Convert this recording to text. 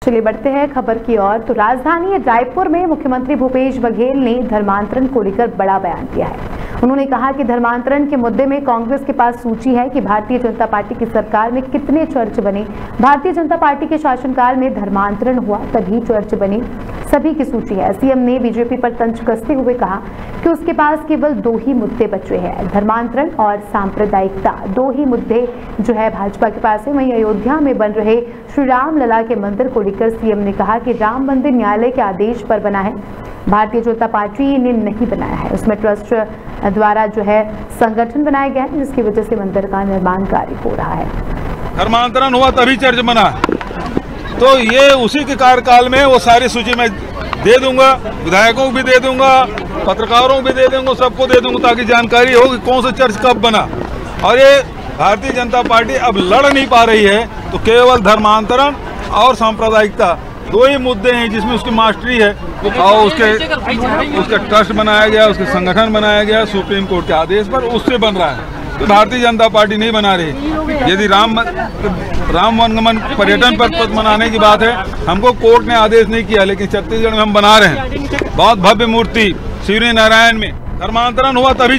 चलिए बढ़ते हैं खबर की ओर। तो राजधानी रायपुर में मुख्यमंत्री भूपेश बघेल ने धर्मांतरण को लेकर बड़ा बयान दिया है। उन्होंने कहा कि धर्मांतरण के मुद्दे में कांग्रेस के पास सूची है कि भारतीय जनता पार्टी की सरकार में कितने चर्च बने। भारतीय जनता पार्टी के शासनकाल में धर्मांतरण हुआ तभी चर्च बने, सभी की सूची है। सीएम ने बीजेपी पर तंज कसते हुए कहा कि उसके पास केवल 2 ही मुद्दे बचे हैं, धर्मांतरण और सांप्रदायिकता। 2 ही मुद्दे जो है भाजपा के पास है। वहीं अयोध्या में बन रहे श्री राम लला के मंदिर को लेकर सीएम ने कहा कि राम मंदिर न्यायालय के आदेश पर बना है, भारतीय जनता पार्टी ने नहीं बनाया है। उसमें ट्रस्ट द्वारा जो है संगठन बनाया गया है, जिसकी वजह से मंदिर का निर्माण कार्य हो रहा है। धर्मांतरण हुआ तभी चर्च बना, तो ये उसी के कार्यकाल में वो सारी सूची में दे दूंगा, विधायकों को भी दे दूंगा, पत्रकारों को भी दे दूंगा, सबको दे दूंगा ताकि जानकारी हो कि कौन सा चर्च कब बना। और ये भारतीय जनता पार्टी अब लड़ नहीं पा रही है, तो केवल धर्मांतरण और सांप्रदायिकता 2 ही मुद्दे हैं जिसमें उसकी मास्टरी है। और उसका ट्रस्ट बनाया गया, उसके संगठन बनाया गया सुप्रीम कोर्ट के आदेश पर, उससे बन रहा है। तो भारतीय जनता पार्टी नहीं बना रही। यदि राम वनगमन पर्यटन पर मनाने की बात है, हमको कोर्ट ने आदेश नहीं किया, लेकिन छत्तीसगढ़ में हम बना रहे हैं बहुत भव्य मूर्ति शिवरी नारायण में। धर्मांतरण हुआ तभी